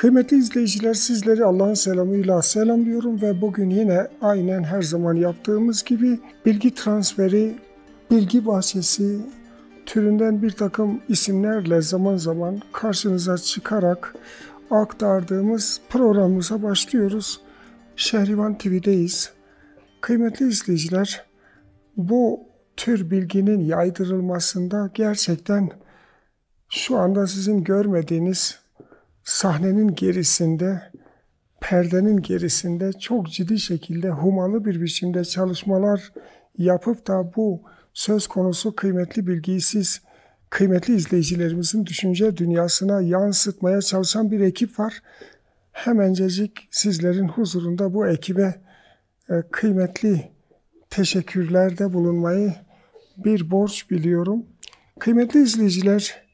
Kıymetli izleyiciler, sizleri Allah'ın selamıyla selamlıyorum ve bugün yine aynen her zaman yaptığımız gibi bilgi transferi, bilgi bahçesi türünden bir takım isimlerle zaman zaman karşınıza çıkarak aktardığımız programımıza başlıyoruz. Şehrivan TV'deyiz. Kıymetli izleyiciler, bu tür bilginin yaydırılmasında gerçekten şu anda sizin görmediğiniz sahnenin gerisinde, perdenin gerisinde çok ciddi şekilde hummalı bir biçimde çalışmalar yapıp da bu söz konusu kıymetli bilgiyi siz, kıymetli izleyicilerimizin düşünce dünyasına yansıtmaya çalışan bir ekip var. Hemencecik sizlerin huzurunda bu ekibe kıymetli teşekkürlerde bulunmayı bir borç biliyorum. Kıymetli izleyiciler,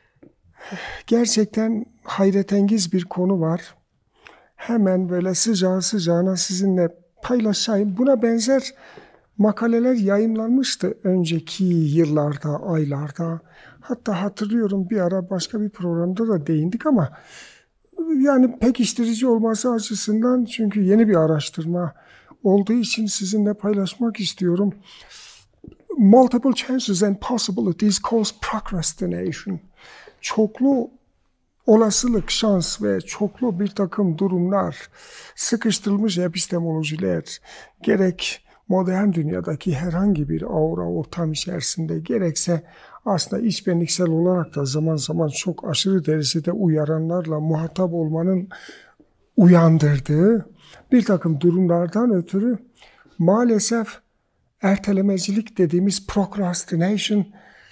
gerçekten hayretengiz bir konu var. Hemen böyle sıcağı sıcağına sizinle paylaşayım. Buna benzer makaleler yayımlanmıştı önceki yıllarda, aylarda. Hatta hatırlıyorum bir ara başka bir programda da değindik ama yani pekiştirici olması açısından, çünkü yeni bir araştırma olduğu için sizinle paylaşmak istiyorum. Multiple chances and possibilities cause procrastination. Çoklu olasılık, şans ve çoklu bir takım durumlar, sıkıştırılmış epistemolojiler, gerek modern dünyadaki herhangi bir aura ortam içerisinde, gerekse aslında içbenliksel olarak da zaman zaman çok aşırı derecede uyaranlarla muhatap olmanın uyandırdığı bir takım durumlardan ötürü maalesef ertelemecilik dediğimiz procrastination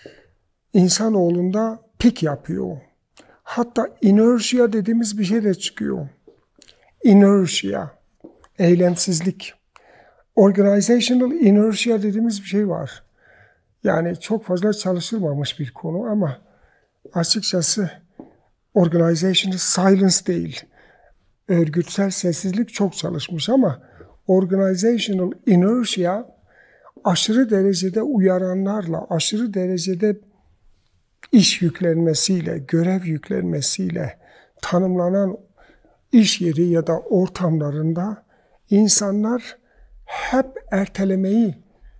insanoğlunda pik yapıyor. Hatta inertia dediğimiz bir şey de çıkıyor. Inertia, eylemsizlik. Organizational inertia dediğimiz bir şey var. Yani çok fazla çalışılmamış bir konu ama açıkçası organizational silence değil. Örgütsel sessizlik çok çalışmış ama organizational inertia aşırı derecede uyaranlarla, aşırı derecede iş yüklenmesiyle, görev yüklenmesiyle tanımlanan iş yeri ya da ortamlarında insanlar hep ertelemeyi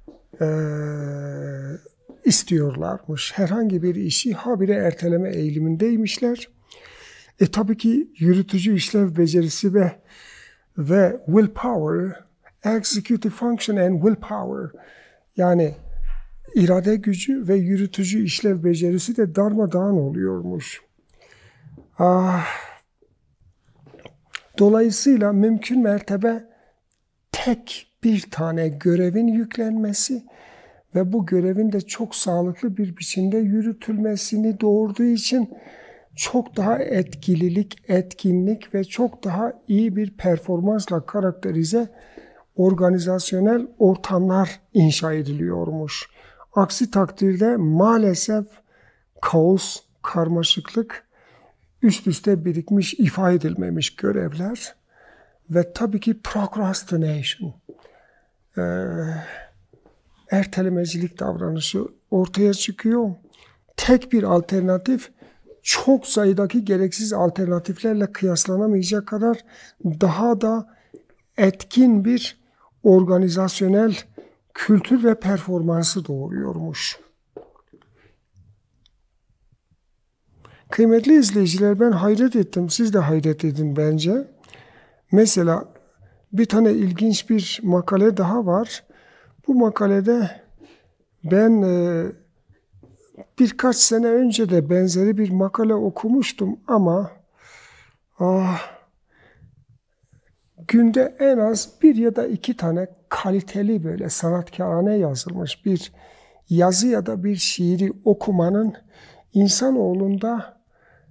istiyorlarmış. Herhangi bir işi habire erteleme eğilimindeymişler. Tabii ki yürütücü işlev becerisi ve willpower, executive function and willpower, yani irade gücü ve yürütücü işlev becerisi de darmadağın oluyormuş. Dolayısıyla mümkün mertebe tek bir tane görevin yüklenmesi ve bu görevin de çok sağlıklı bir biçimde yürütülmesini doğurduğu için çok daha etkililik, etkinlik ve çok daha iyi bir performansla karakterize organizasyonel ortamlar inşa ediliyormuş. Aksi takdirde maalesef kaos, karmaşıklık, üst üste birikmiş, ifa edilmemiş görevler ve tabii ki procrastination, ertelemecilik davranışı ortaya çıkıyor. Tek bir alternatif, çok sayıdaki gereksiz alternatiflerle kıyaslanamayacak kadar daha da etkin bir organizasyonel kültür ve performansı doğuruyormuş. Kıymetli izleyiciler, ben hayret ettim. Siz de hayret edin bence. Mesela bir tane ilginç bir makale daha var. Bu makalede ben birkaç sene önce de benzeri bir makale okumuştum ama günde en az bir ya da iki tane kaliteli böyle sanatkârane yazılmış bir yazı ya da bir şiiri okumanın insanoğlunda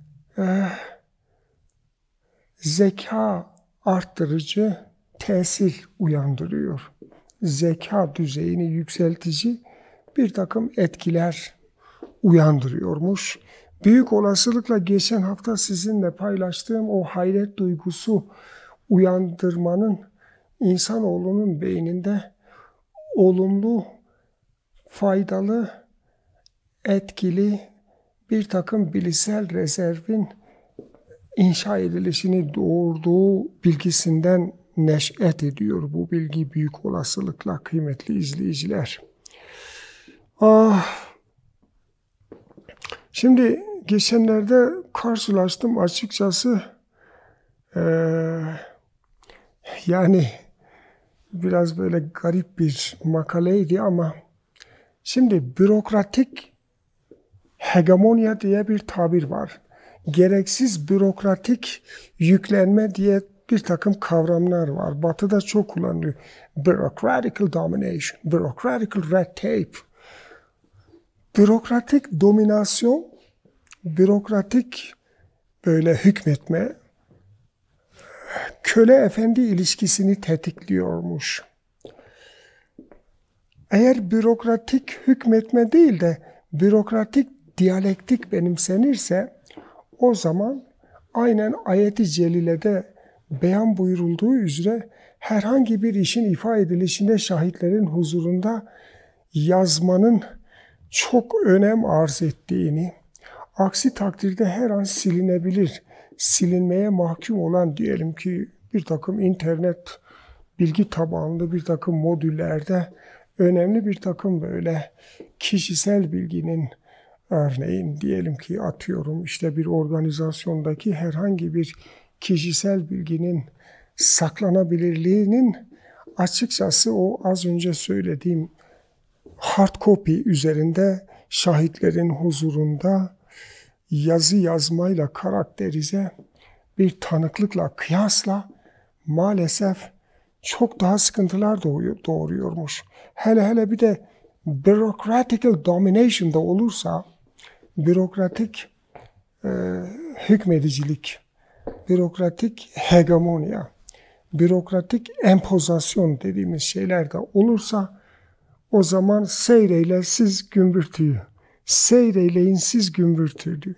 zeka arttırıcı tesir uyandırıyor. Zeka düzeyini yükseltici bir takım etkiler uyandırıyormuş. Büyük olasılıkla geçen hafta sizinle paylaştığım o hayret duygusu uyandırmanın insanoğlunun beyninde olumlu, faydalı, etkili bir takım bilişsel rezervin inşa edilişini doğurduğu bilgisinden neş'et ediyor bu bilgi büyük olasılıkla kıymetli izleyiciler. Şimdi geçenlerde karşılaştım açıkçası, yani biraz böyle garip bir makaleydi ama şimdi bürokratik hegemonya diye bir tabir var. Gereksiz bürokratik yüklenme diye bir takım kavramlar var. Batı'da çok kullanılıyor. Bureaucratical domination, bureaucratical red tape. Bürokratik dominasyon, bürokratik böyle hükmetme, köle efendi ilişkisini tetikliyormuş. Eğer bürokratik hükmetme değil de bürokratik diyalektik benimsenirse o zaman aynen ayet-i celilede beyan buyurulduğu üzere herhangi bir işin ifa edilişinde şahitlerin huzurunda yazmanın çok önem arz ettiğini, aksi takdirde her an silinebilir, silinmeye mahkum olan diyelim ki bir takım internet bilgi tabanlı bir takım modüllerde önemli bir takım böyle kişisel bilginin, örneğin diyelim ki atıyorum işte bir organizasyondaki herhangi bir kişisel bilginin saklanabilirliğinin açıkçası o az önce söylediğim hard copy üzerinde şahitlerin huzurunda yazı yazmayla karakterize bir tanıklıkla kıyasla maalesef çok daha sıkıntılar doğuruyormuş. Hele bir de bureaucratical domination da olursa, bürokratik hükmedicilik, bürokratik hegemonya, bürokratik empozasyon dediğimiz şeyler de olursa o zaman seyreyler siz gümbürtüyü, seyreyleyin siz gümbürtüyü.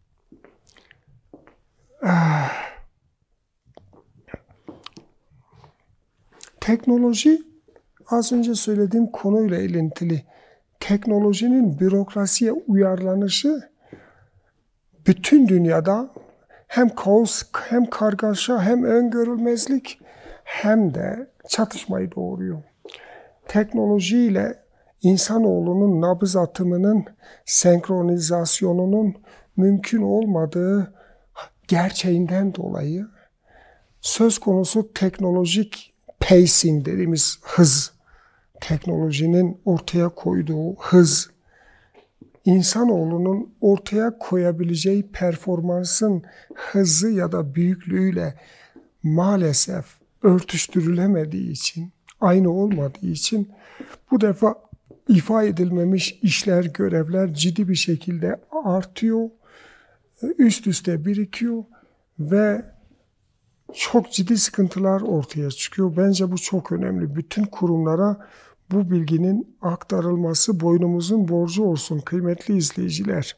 Teknoloji, az önce söylediğim konuyla ilintili. Teknolojinin bürokrasiye uyarlanışı bütün dünyada hem kaos, hem kargaşa, hem öngörülmezlik, hem de çatışmayı doğuruyor. Teknolojiyle insanoğlunun nabız atımının senkronizasyonunun mümkün olmadığı gerçeğinden dolayı söz konusu teknolojik pacing dediğimiz hız, teknolojinin ortaya koyduğu hız, insanoğlunun ortaya koyabileceği performansın hızı ya da büyüklüğüyle maalesef örtüştürülemediği için, aynı olmadığı için bu defa ifa edilmemiş işler, görevler ciddi bir şekilde artıyor, üst üste birikiyor ve çok ciddi sıkıntılar ortaya çıkıyor. Bence bu çok önemli. Bütün kurumlara bu bilginin aktarılması boynumuzun borcu olsun kıymetli izleyiciler.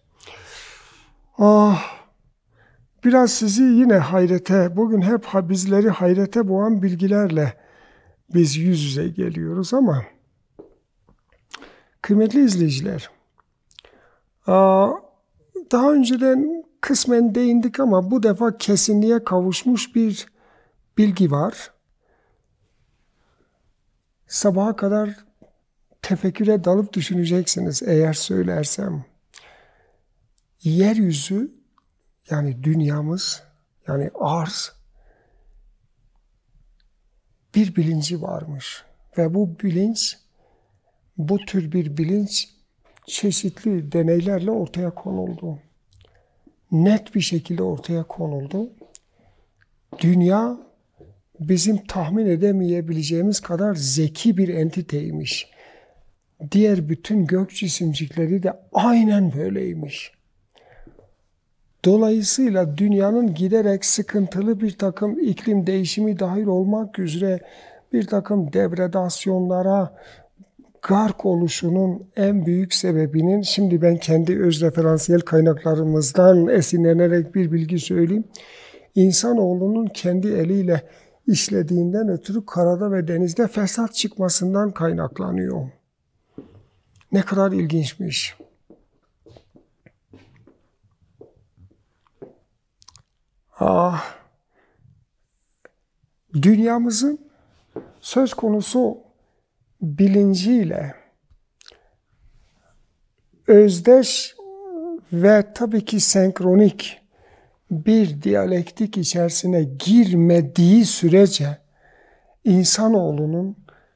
Biraz sizi yine hayrete, bugün hep bizleri hayrete boğan bilgilerle biz yüz yüze geliyoruz ama kıymetli izleyiciler, daha önceden kısmen değindik ama bu defa kesinliğe kavuşmuş bir bilgi var. Sabaha kadar tefekküre dalıp düşüneceksiniz eğer söylersem. Yeryüzü, yani dünyamız, yani arz bir bilinci varmış. Ve bu bilinç, bu tür bir bilinç çeşitli deneylerle ortaya konuldu. Net bir şekilde ortaya konuldu. Dünya bizim tahmin edemeyebileceğimiz kadar zeki bir entiteymiş. Diğer bütün gök cisimcikleri de aynen böyleymiş. Dolayısıyla dünyanın giderek sıkıntılı bir takım iklim değişimi dahil olmak üzere bir takım depredasyonlara gark oluşunun en büyük sebebinin, şimdi ben kendi öz referansiyel kaynaklarımızdan esinlenerek bir bilgi söyleyeyim. İnsanoğlunun kendi eliyle işlediğinden ötürü karada ve denizde fesat çıkmasından kaynaklanıyor. Ne kadar ilginçmiş. Dünyamızın söz konusu bilinciyle özdeş ve tabii ki senkronik bir diyalektik içerisine girmediği sürece insanoğlunun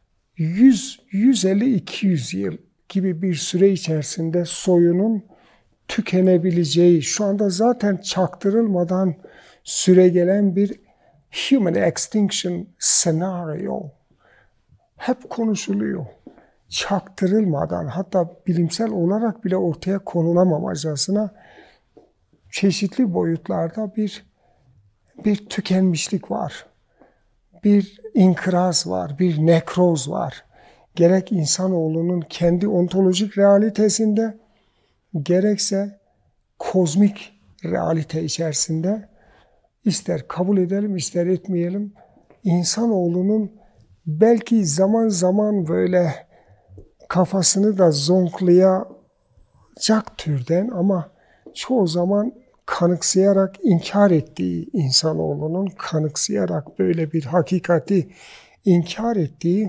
150-200 yıl gibi bir süre içerisinde soyunun tükenebileceği, şu anda zaten çaktırılmadan süregelen bir human extinction scenario hep konuşuluyor. Çaktırılmadan, hatta bilimsel olarak bile ortaya konulamamacasına çeşitli boyutlarda bir tükenmişlik var. Bir inkıraz var, bir nekroz var. Gerek insanoğlunun kendi ontolojik realitesinde, gerekse kozmik realite içerisinde, ister kabul edelim, ister etmeyelim, insanoğlunun belki zaman zaman böyle kafasını da zonklayacak türden ama çoğu zaman kanıksayarak inkar ettiği, insanoğlunun kanıksayarak böyle bir hakikati inkar ettiği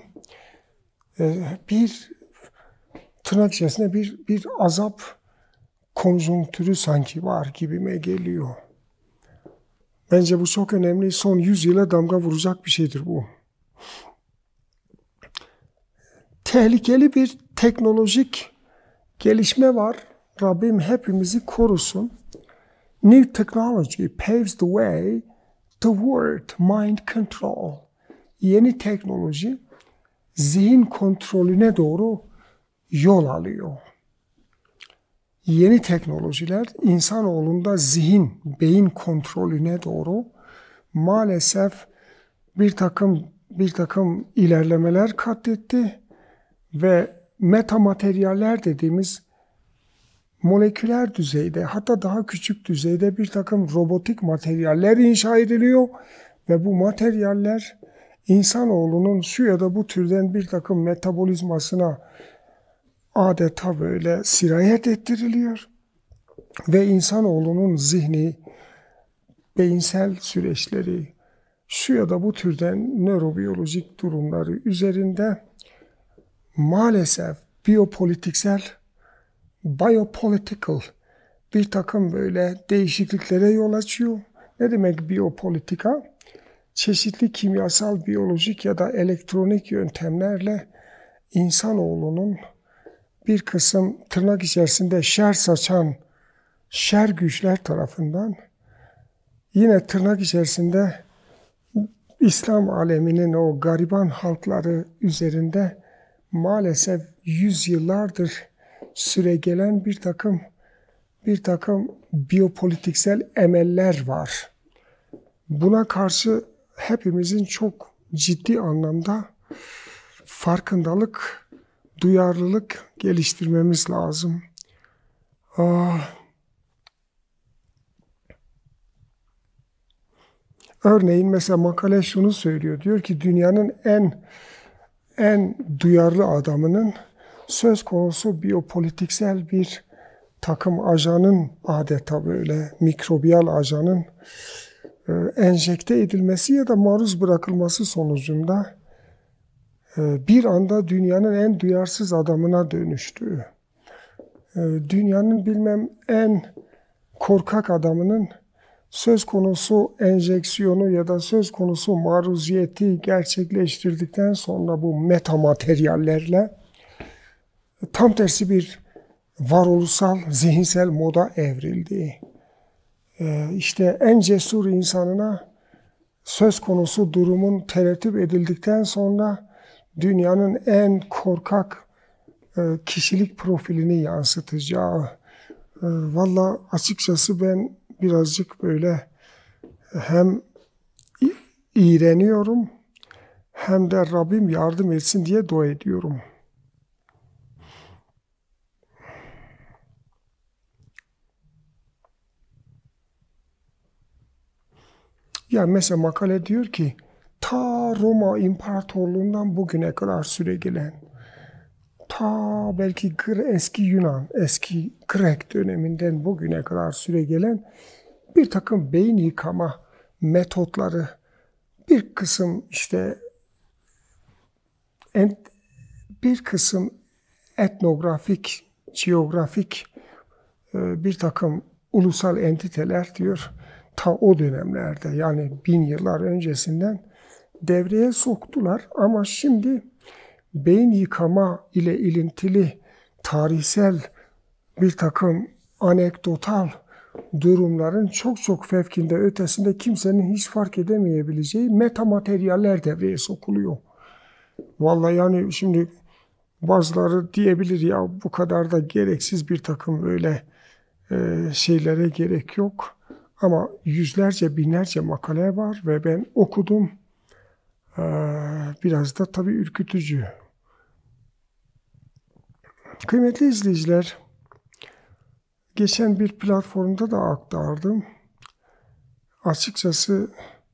bir tırnak içerisinde bir azap konjonktürü sanki var gibime geliyor. Bence bu çok önemli. Son 100 yıla damga vuracak bir şeydir bu. Tehlikeli bir teknolojik gelişme var. Rabbim hepimizi korusun. New technology paves the way toward mind control. Yeni teknoloji zihin kontrolüne doğru yol alıyor. Yeni teknolojiler insanoğlunda zihin, beyin kontrolüne doğru maalesef bir takım ilerlemeler katletti ve metamateryaller dediğimiz moleküler düzeyde, hatta daha küçük düzeyde bir takım robotik materyaller inşa ediliyor ve bu materyaller insanoğlunun şu ya da bu türden bir takım metabolizmasına adeta böyle sirayet ettiriliyor ve insanoğlunun zihni, beyinsel süreçleri, şu ya da bu türden nörobiyolojik durumları üzerinde maalesef biopolitical bir takım böyle değişikliklere yol açıyor. Ne demek biyopolitika? Çeşitli kimyasal, biyolojik ya da elektronik yöntemlerle insanoğlunun bir kısım tırnak içerisinde şer saçan şer güçler tarafından yine tırnak içerisinde İslam aleminin o gariban halkları üzerinde maalesef yüzyıllardır süregelen bir takım biyopolitiksel emeller var. Buna karşı hepimizin çok ciddi anlamda farkındalık, duyarlılık geliştirmemiz lazım. Örneğin mesela makale şunu söylüyor. Diyor ki dünyanın en duyarlı adamının söz konusu biyopolitiksel bir takım ajanın, adeta böyle mikrobiyal ajanın enjekte edilmesi ya da maruz bırakılması sonucunda bir anda dünyanın en duyarsız adamına dönüştüğü, dünyanın en korkak adamının söz konusu enjeksiyonu ya da söz konusu maruziyeti gerçekleştirdikten sonra bu metamateryallerle tam tersi bir varoluşsal, zihinsel moda evrildi. İşte en cesur insanına söz konusu durumun tertip edildikten sonra dünyanın en korkak kişilik profilini yansıtacağı. Valla açıkçası ben birazcık böyle hem iğreniyorum hem de Rabbim yardım etsin diye dua ediyorum. Ya mesela makale diyor ki ta Roma İmparatorluğundan bugüne kadar süregelen, ta belki eski Yunan, eski Grek döneminden bugüne kadar süregelen bir takım beyin yıkama metotları, bir kısım işte bir kısım etnografik, jeografik bir takım ulusal entiteler diyor ta o dönemlerde yani 1000 yıllar öncesinden devreye soktular ama şimdi beyin yıkama ile ilintili tarihsel bir takım anekdotal durumların çok çok fevkinde ötesinde kimsenin hiç fark edemeyebileceği metamateryaller devreye sokuluyor. Vallahi yani şimdi bazıları diyebilir ya bu kadar da gereksiz bir takım böyle şeylere gerek yok. Ama yüzlerce binlerce makale var ve ben okudum. Biraz da tabii ürkütücü. Kıymetli izleyiciler, geçen bir platformda da aktardım. Açıkçası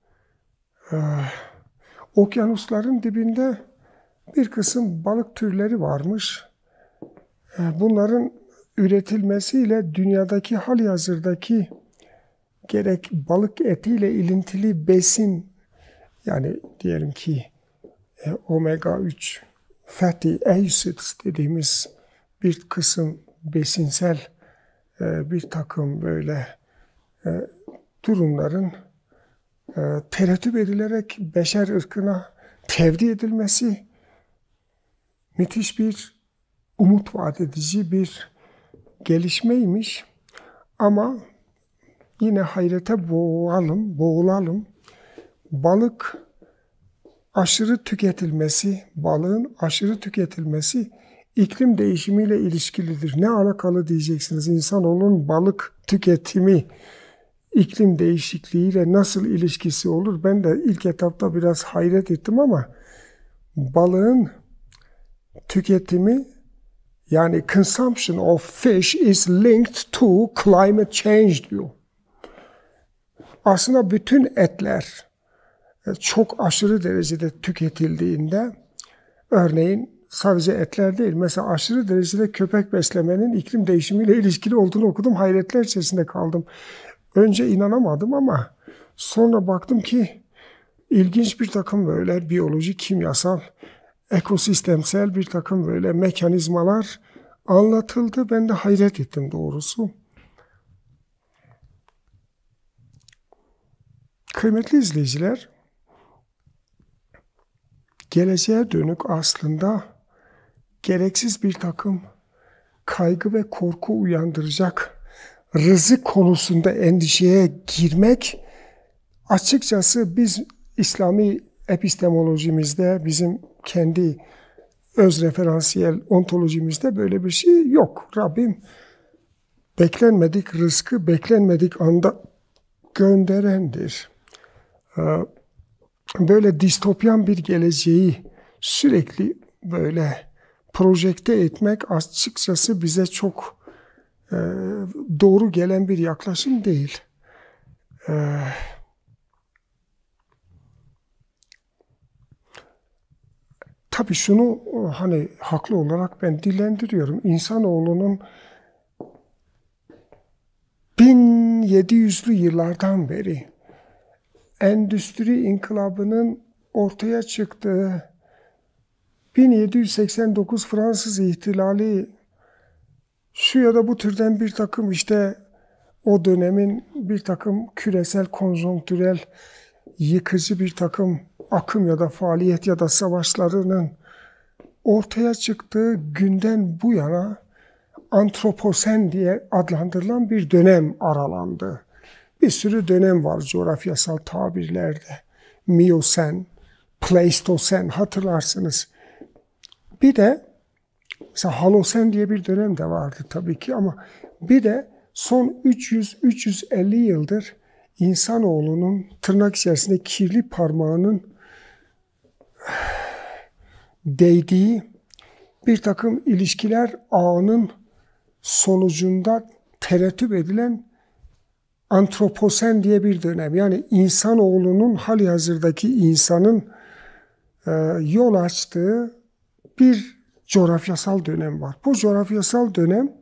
okyanusların dibinde bir kısım balık türleri varmış. Bunların üretilmesiyle dünyadaki halihazırdaki gerek balık etiyle ilintili besin yani diyelim ki omega 3 fatty acids dediğimiz bir kısım besinsel bir takım böyle durumların terettüp edilerek beşer ırkına tevdi edilmesi müthiş bir umut vaat edici bir gelişmeymiş. Ama yine hayrete boğulalım. Balık aşırı tüketilmesi, balığın aşırı tüketilmesi iklim değişimiyle ilişkilidir. Ne alakalı diyeceksiniz. İnsanoğlunun balık tüketimi iklim değişikliğiyle nasıl ilişkisi olur? Ben de ilk etapta biraz hayret ettim ama balığın tüketimi yani consumption of fish is linked to climate change diyor. Aslında bütün etler çok aşırı derecede tüketildiğinde örneğin sadece etler değil mesela aşırı derecede köpek beslemenin iklim değişimiyle ilişkili olduğunu okudum. Hayretler içerisinde kaldım. Önce inanamadım ama sonra baktım ki ilginç bir takım böyle biyolojik, kimyasal, ekosistemsel bir takım böyle mekanizmalar anlatıldı. Ben de hayret ettim doğrusu. Kıymetli izleyiciler, geleceğe dönük aslında gereksiz bir takım kaygı ve korku uyandıracak rızık konusunda endişeye girmek açıkçası biz İslami epistemolojimizde bizim kendi öz referansiyel ontolojimizde böyle bir şey yok. Rabbim beklenmedik rızkı beklenmedik anda gönderendir. Böyle distopyan bir geleceği sürekli böyle projekte etmek açıkçası bize çok doğru gelen bir yaklaşım değil. Tabii şunu hani haklı olarak ben dillendiriyorum. İnsanoğlunun 1700'lü yıllardan beri endüstri inkılabının ortaya çıktığı 1789 Fransız ihtilali şu ya da bu türden bir takım işte o dönemin bir takım küresel konjonktürel yıkıcı bir takım akım ya da faaliyet ya da savaşlarının ortaya çıktığı günden bu yana antroposen diye adlandırılan bir dönem aralandı. Bir sürü dönem var coğrafyasal tabirlerde. Miyosen, Pleistosen hatırlarsınız. Bir de mesela Halosen diye bir dönem de vardı tabii ki ama bir de son 300-350 yıldır insanoğlunun tırnak içerisinde kirli parmağının değdiği bir takım ilişkiler ağının sonucunda terettüp edilen antroposen diye bir dönem. Yani insanoğlunun halihazırdaki insanın yol açtığı bir coğrafyasal dönem var. Bu coğrafyasal dönem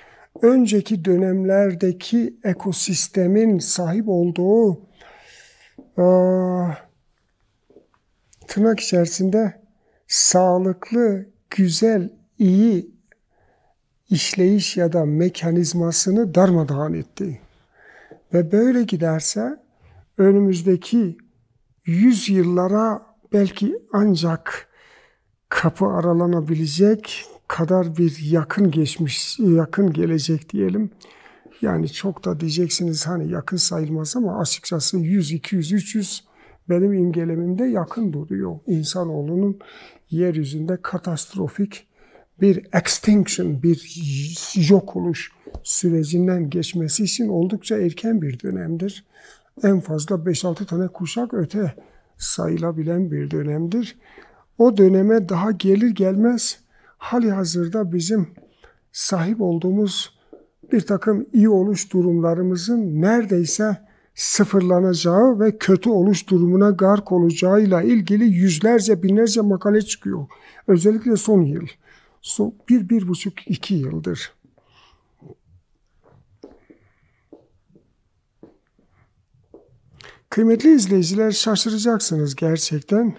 önceki dönemlerdeki ekosistemin sahip olduğu tırnak içerisinde sağlıklı, güzel, iyi işleyiş ya da mekanizmasını darmadağın etti. Ve böyle giderse önümüzdeki 100 yıllara belki ancak kapı aralanabilecek kadar bir yakın gelecek diyelim. Yani çok da diyeceksiniz hani yakın sayılmaz ama açıkçası 100, 200, 300 benim imgelemimde yakın duruyor. İnsanoğlunun yeryüzünde katastrofik bir extinction, bir yok oluş sürecinden geçmesi için oldukça erken bir dönemdir. En fazla 5-6 tane kuşak öte sayılabilen bir dönemdir. O döneme daha gelir gelmez halihazırda bizim sahip olduğumuz bir takım iyi oluş durumlarımızın neredeyse sıfırlanacağı ve kötü oluş durumuna gark olacağıyla ilgili yüzlerce, binlerce makale çıkıyor. Özellikle son yıl. Son 1,5-2 yıldır. Kıymetli izleyiciler, şaşıracaksınız gerçekten.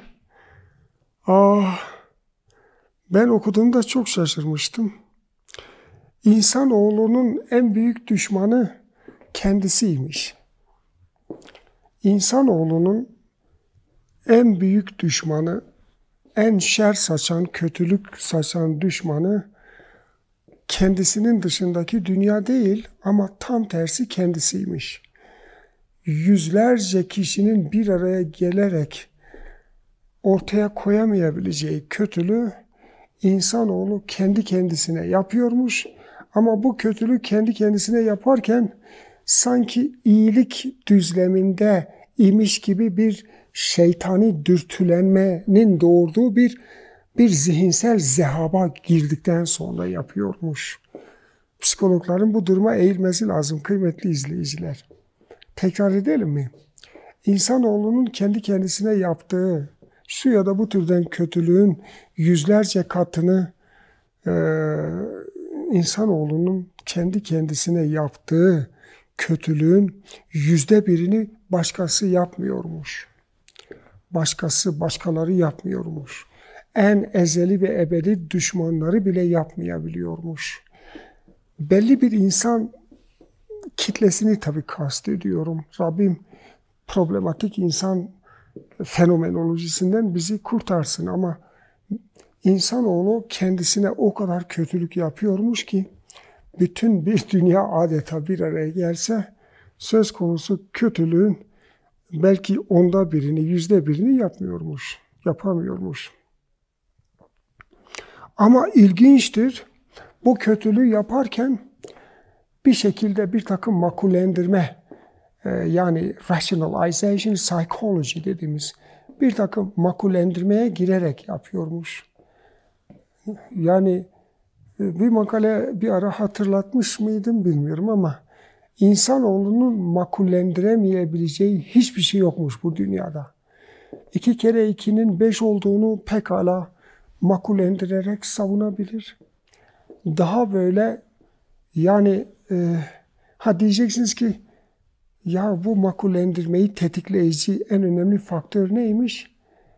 Ben okuduğumda çok şaşırmıştım. İnsanoğlunun en büyük düşmanı kendisiymiş. İnsanoğlunun en büyük düşmanı, en şer saçan, kötülük saçan düşmanı kendisinin dışındaki dünya değil ama tam tersi kendisiymiş. Yüzlerce kişinin bir araya gelerek ortaya koyamayabileceği kötülüğü insanoğlu kendi kendisine yapıyormuş. Ama bu kötülüğü kendi kendisine yaparken sanki iyilik düzleminde imiş gibi bir şeytani dürtülenmenin doğurduğu bir zihinsel zehaba girdikten sonra yapıyormuş. Psikologların bu duruma eğilmesi lazım kıymetli izleyiciler. Tekrar edelim mi? İnsanoğlunun kendi kendisine yaptığı şu ya da bu türden kötülüğün yüzlerce katını insanoğlunun kendi kendisine yaptığı kötülüğün %1'ini başkası yapmıyormuş. Başkaları yapmıyormuş. En ezeli ve ebedi düşmanları bile yapmayabiliyormuş. Belli bir insan kitlesini tabii kastediyorum. Rabbim problematik insan fenomenolojisinden bizi kurtarsın ama insanoğlu kendisine o kadar kötülük yapıyormuş ki bütün bir dünya adeta bir araya gelse söz konusu kötülüğün belki %1'ini yapamıyormuş. Ama ilginçtir, bu kötülüğü yaparken bir şekilde bir takım makullendirme, yani rationalization psychology dediğimiz bir takım makullendirmeye girerek yapıyormuş. Yani bir makale bir ara hatırlatmış mıydım bilmiyorum ama insanoğlunun makullendiremeyebileceği hiçbir şey yokmuş bu dünyada. 2 kere 2'nin 5 olduğunu pekala makullendirerek savunabilir. Daha böyle yani diyeceksiniz ki ya bu makullendirmeyi tetikleyici en önemli faktör neymiş?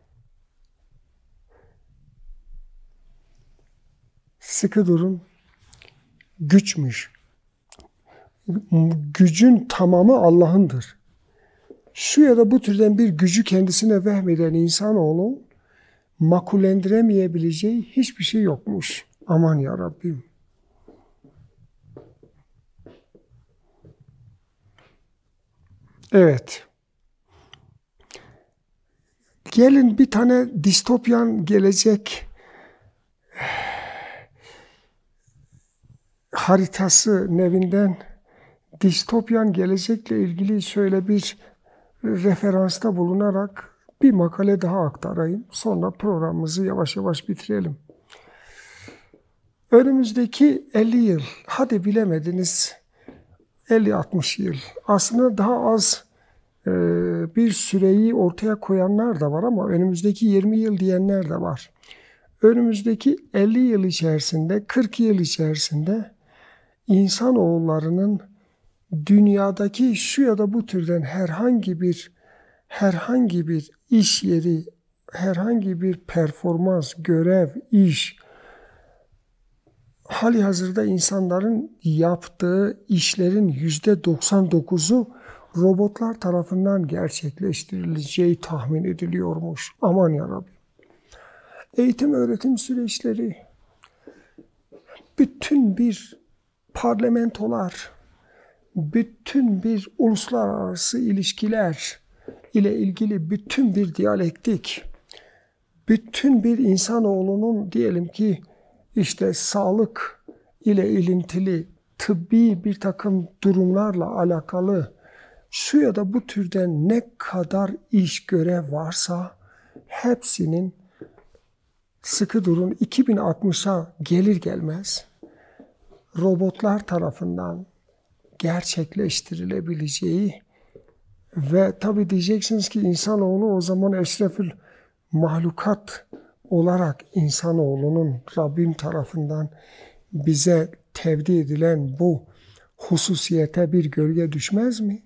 Sıkı durun. Güçmüş. Gücün tamamı Allah'ındır. Şu ya da bu türden bir gücü kendisine vehmeden insanoğlu makullendiremeyebileceği hiçbir şey yokmuş. Aman ya Rabbim. Evet. Gelin bir tane distopyan gelecek haritası nevinden distopyan gelecekle ilgili şöyle bir referansta bulunarak bir makale daha aktarayım. Sonra programımızı yavaş yavaş bitirelim. Önümüzdeki 50 yıl, hadi bilemediniz 50-60 yıl. Aslında daha az bir süreyi ortaya koyanlar da var ama önümüzdeki 20 yıl diyenler de var. Önümüzdeki 50 yıl içerisinde, 40 yıl içerisinde insanoğullarının dünyadaki şu ya da bu türden herhangi bir herhangi bir iş yeri, herhangi bir performans, görev, iş, halihazırda insanların yaptığı işlerin %99'u robotlar tarafından gerçekleştirileceği tahmin ediliyormuş. Aman yarabbi. Eğitim öğretim süreçleri, bütün bir parlamentolar, bütün bir uluslararası ilişkiler ile ilgili bütün bir diyalektik, bütün bir insanoğlunun diyelim ki işte sağlık ile ilintili tıbbi bir takım durumlarla alakalı şu ya da bu türden ne kadar iş görev varsa hepsinin sıkı durun 2060'a gelir gelmez robotlar tarafından gerçekleştirilebileceği ve tabii diyeceksiniz ki insanoğlu o zaman eşrefül mahlukat olarak insanoğlunun Rabbim tarafından bize tevdi edilen bu hususiyete bir gölge düşmez mi?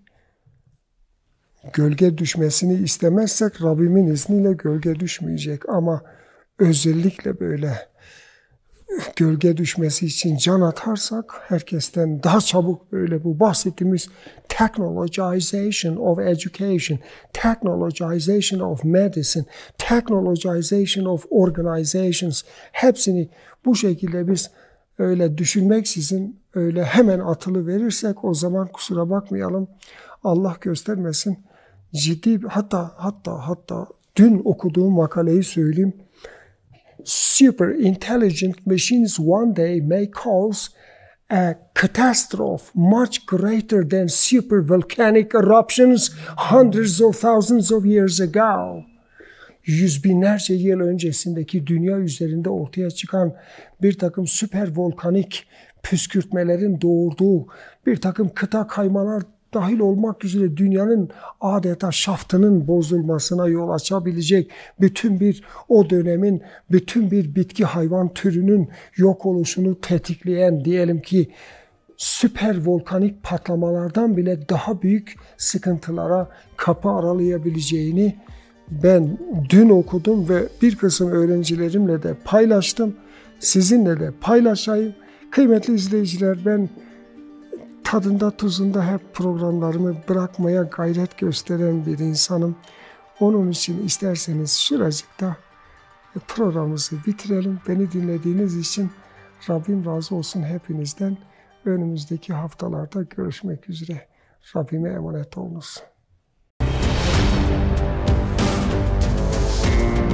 Gölge düşmesini istemezsek Rabbimin izniyle gölge düşmeyecek ama özellikle böyle gölge düşmesi için can atarsak herkesten daha çabuk böyle bu bahsettiğimiz technologization of education, technologization of medicine, technologization of organizations hepsini bu şekilde biz öyle düşünmeksizin öyle hemen atılı verirsek o zaman kusura bakmayalım Allah göstermesin ciddi hatta dün okuduğum makaleyi söyleyeyim. Super intelligent machines one day may cause a catastrophe much greater than super volcanic eruptions hundreds of thousands of years ago. Yüz binlerce yıl öncesindeki dünya üzerinde ortaya çıkan bir takım süper volkanik püskürtmelerin doğurduğu bir takım kıta kaymalar dahil olmak üzere dünyanın adeta şaftının bozulmasına yol açabilecek bütün bir o dönemin bütün bir bitki hayvan türünün yok oluşunu tetikleyen diyelim ki süper volkanik patlamalardan bile daha büyük sıkıntılara kapı aralayabileceğini ben dün okudum ve bir kısım öğrencilerimle de paylaştım. Sizinle de paylaşayım. Kıymetli izleyiciler ben tadında tuzunda hep programlarımı bırakmaya gayret gösteren bir insanım. Onun için isterseniz şuracıkta programımızı bitirelim. Beni dinlediğiniz için Rabbim razı olsun hepinizden. Önümüzdeki haftalarda görüşmek üzere. Rabbime emanet olunuz.